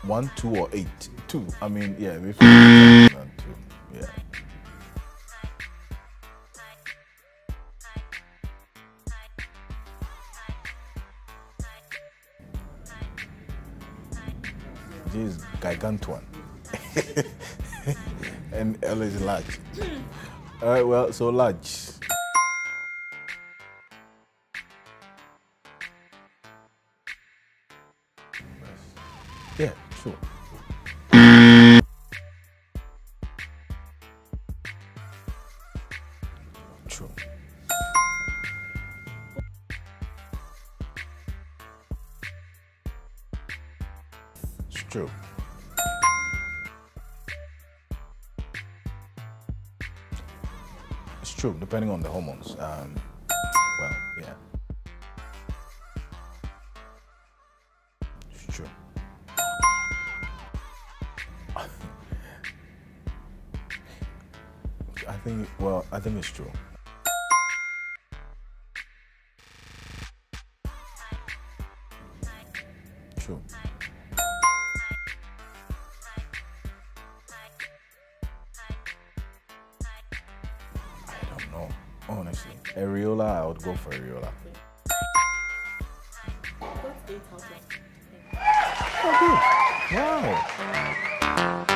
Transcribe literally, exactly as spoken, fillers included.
One, two, or eight? Two. I mean, yeah, we feel two. Yeah. G is gigantuan. And L is large. All right, well, so large. Yeah, sure. True. It's true. It's true, depending on the hormones. Um, well, yeah. It's true. I think, well, I think it's true. True. I don't know, honestly. Areola, I would go for areola. What's eight out of ten? Oh, good. Wow.